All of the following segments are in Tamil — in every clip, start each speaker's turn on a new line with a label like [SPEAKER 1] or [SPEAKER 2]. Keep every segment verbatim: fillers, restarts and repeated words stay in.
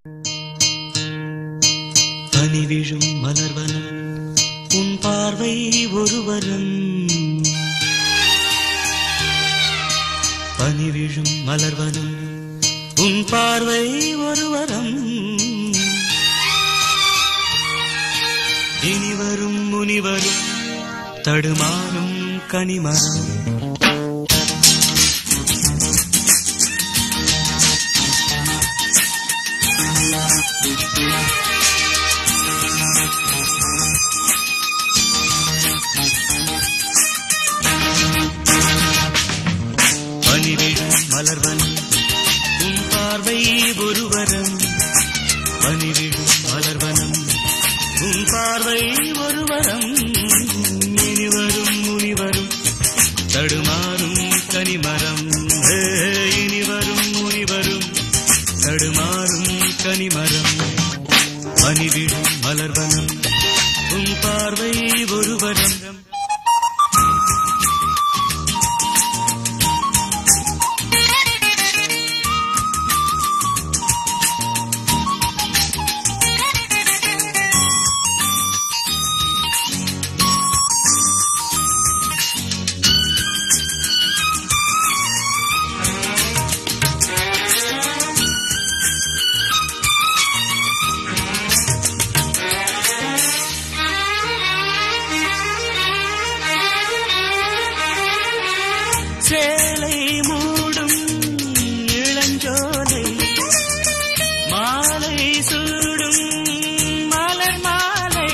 [SPEAKER 1] பனி விழும் மலர்வனம் உன் பார்வை ஒருவரம். பனி விழும் மலர்வனம் உன் பார்வை ஒருவரம். இனிவரும் முனிவரும் தடுமாறும் கனிமரம். பனிவிழும் மலர்வனம் உன் பார்வை ஒருவரம். பனிவிழும் மலர்வனம் உன் பார்வை ஒருவரம். இனிவரும் முனிவரும் தடுமாறும் கனிமரம். இனிவரும் முனிவரும் தடுமாறும் கனிமரம். பனிவிழும் மலர்வனம் உன் பார்வை ஒருவரம். சேலை மூடும் இளஞ்சோலை மாலை சூடும் மலர் மாலை.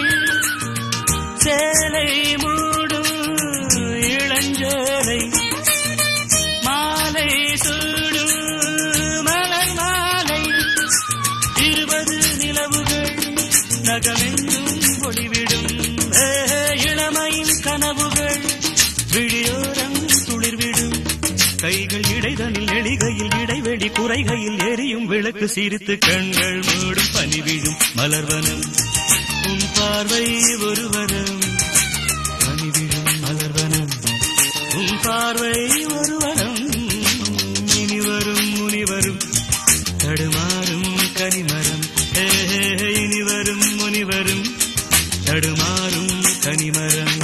[SPEAKER 1] சேலை மூடும் இளஞ்சோலை மாலை சூடும் மலர் மாலை. இருபது நிலவுகள் நகமெங்கும் ஒளிவிடும். இளமையின் கனவுகள் விழியோரம் துளிர்விடும். கைகள் இடைதனில் எளிகையில் இடைவெளி குறைகையில் எரியும் விளக்கு சிரித்து கண்கள் மூடும். பனிவிழும் மலர்வனம் உன் பார்வை ஒருவரம். பனிவிழும் மலர்வனம் உன் பார்வை ஒருவரம். இனிவரும் முனிவரும் தடுமாறும் கனிமரம். இனிவரும் முனிவரும் தடுமாறும் கனிமரம்.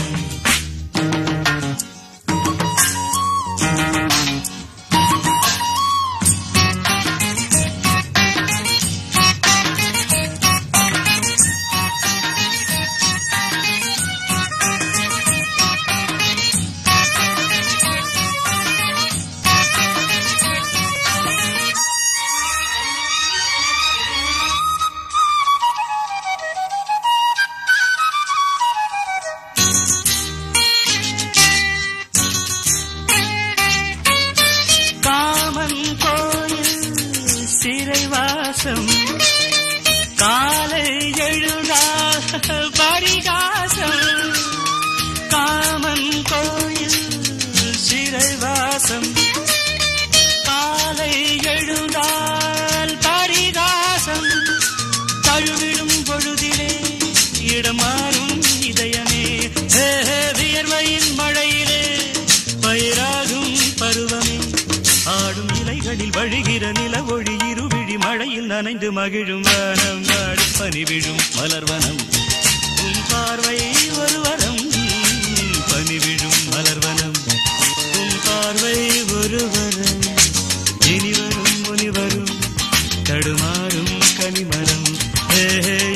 [SPEAKER 1] சிறைவாசம் காலை எழுந்தால் பரிகாசம். காமன் கோயில் சிறைவாசம் காலை எழுந்தால் பரிகாசம். தழுவிடும் பொழுதிலே இடமாறும் இதயமே. வியர்வையின் மழையிலே பயிராகும் பருவமே. ஆடும் இலைகளில் வழிகிற நிலவொளி இருவிழி மழையில் நனைந்து மகிழும் வானம் நாடு. பனிவிழும் மலர்வனம் உன் பார்வை ஒருவரம். பனிவிழும் மலர்வனம் உன் பார்வை ஒருவரம். இனிவரும் முனிவரும் தடுமாறும் கனிமரம்.